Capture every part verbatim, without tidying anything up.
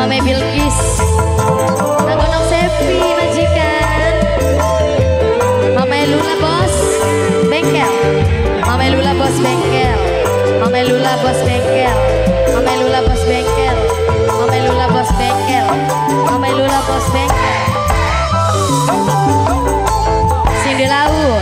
Mame Bilkis, Nagonong Sepi majikan, Mame Lula bos bengkel, Mame Lula bos bengkel, Mame Lula bos bengkel, Mame Lula bos bengkel, Mame Lula bos bengkel, Mame Lula bos bengkel. Cindy Laut,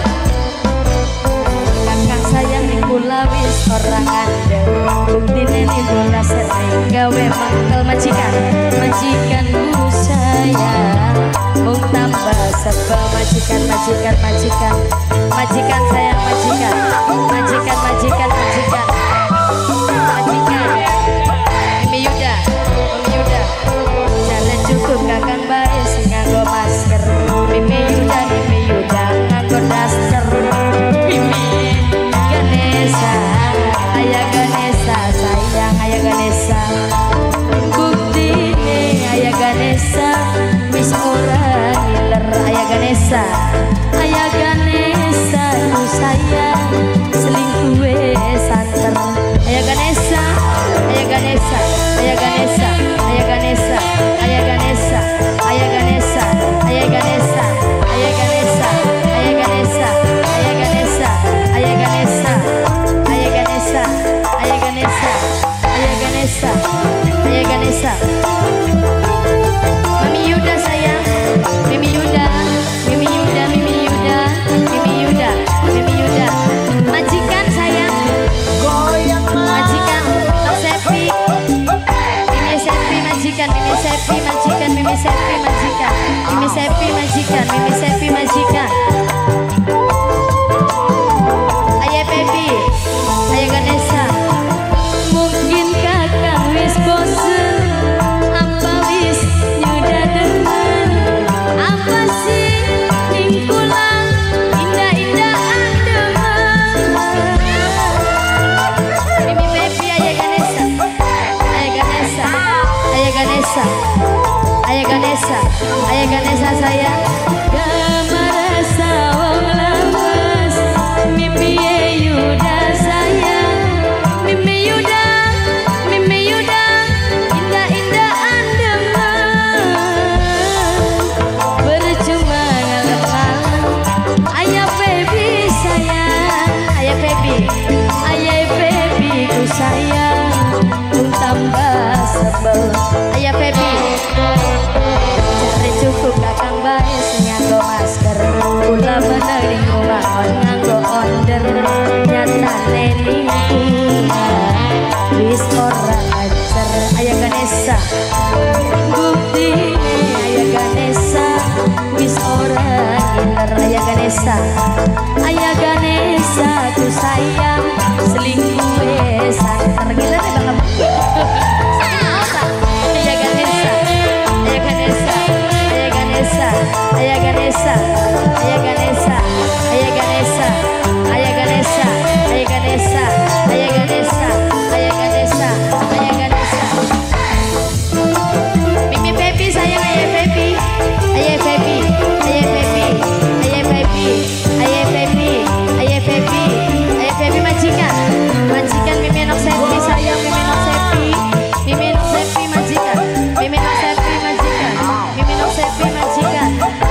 kakang sayang di kula wis orang ande, bukti neni bola sering gawe mangkel majikan, majikan bu sayang, mung tambah sebel majikan, majikan, majikan, majikan sayang majikan, majikan, majikan, majikan, majikan. Mimi Yuda, Mimi Yuda, jalan cukup kakang bae sing nganggo masker, Mimi Yuda, Mimi Yuda nganggo daster, Mimi Ganesha, ayah Ganesha sayang, ayah Ganesha, buktine ayah Ganesha wis ora ngiler, ayah Ganesha, ayah Ganesha ku sayang selingkuhe santer, ayah Ganesha, ayah Ganesha, ayah Ganesha, ayah Ganesha, ayah Ganesha, ayah Ganesha, ayah Ganesha, ayah Ganesha, ayah Ganesha, ayah Ganesha, ayah Ganesha, ayah Ganesha, ayah Ganesha, ayah Ganesha, ayah Ganesha. Mami Yuda sayang, Mimi Yuda, Mimi Yuda, Mimi Yuda, Mimi Yuda, Mimi Yuda. Majikan sayang, majikan, Tok Sepi, Mimi Sepi majikan, Mimi Sepi majikan, Mimi Sepi majikan, Mimi Sepi majikan, Mimi Sepi majikan. Ayah Baby, ayah Ganesha. Mungkin kakak wis bosen, apa wis nyuda demen, apa sih ingkulang indah-indahan demen. Mimi Baby, ayah Ganesha, ayah Ganesha, ayah Ganesha, ayah Ganesha, ayah Ganesha sayang. Gamarasa wong lawas, Mimi Yuda sayang, Mimi Yuda, Mimi Yuda, indah-indahan demen. Percuma ngalem-ngalem, ayah Baby sayang, ayah Baby, ayah Baby ku sayang, pun tambah sebel, ayah Baby. Cari cukup kakang bae sing nganggo masker, kula bener di rumah on nganggo onder, nyatane kula wis ora ajar, ayah Ganesha. Bukti ayah Ganesha wis ora ngiler, ayah Ganesha, ayah Ganesha ku sayang selingkuhe santer, ngiler ya bang abang. Ayah Ganesha, ayah Ganesha, ayah Ganesha, ayah Ganesha, ayah Ganesha, ayah Ganesha, ayah Ganesha, ayah Ganesha, ayah Ganesha, ayah Ganesha, ayah Ganesha. Mimi Baby sayang, ayah Baby, ayah Baby, ayah Baby, ayah Baby, ayah Baby, ayah Baby, ayah Baby majikan, majikan Mimi Nok Sepi sayang, Mimi Nok Sepi, Mimi Nok Sepi majikan, Mimi Nok Sepi majikan, Mimi Nok Sepi majikan.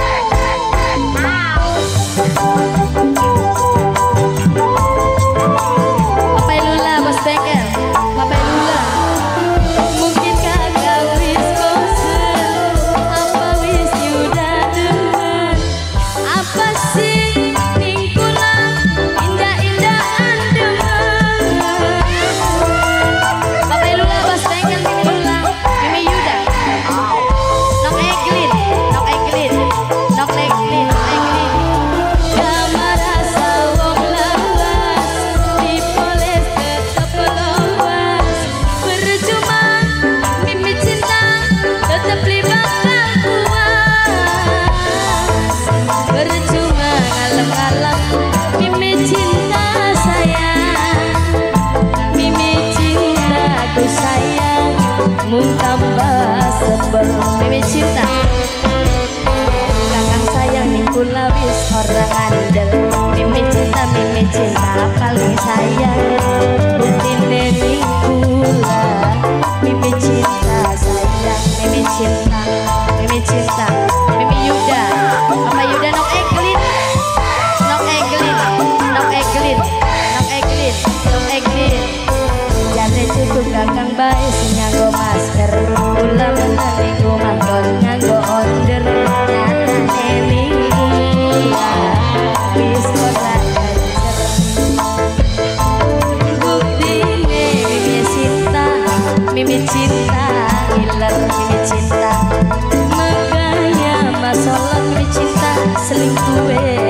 Papai Lula bos bengkel, Papai Lula. Mungkin kakak wis bosen, apa wis yuda demen, apa sih ingkulang indah-indahan demen. Papai Lula bos bengkel, Mimi Lula, Mimi Yuda. Nok Eglin, Nok Eglin, Nok Eglin, Nok Eglin. Gamarasa wong lawas, dipoles tetep lawas. Percuma Mimi cinta, tetep libatkan puas. Percuma ngalem-ngalem, Mimi cinta sayang, Mimi cinta ku sayang, mung tambah sebel, Mimi cinta. Kakang sayang ning kula wis ora ngandel, Mimi cinta, Mimi cinta paling sayang, buktine ning kula Mimi cinta sayang, Mimi Solon mi cinta selingkuh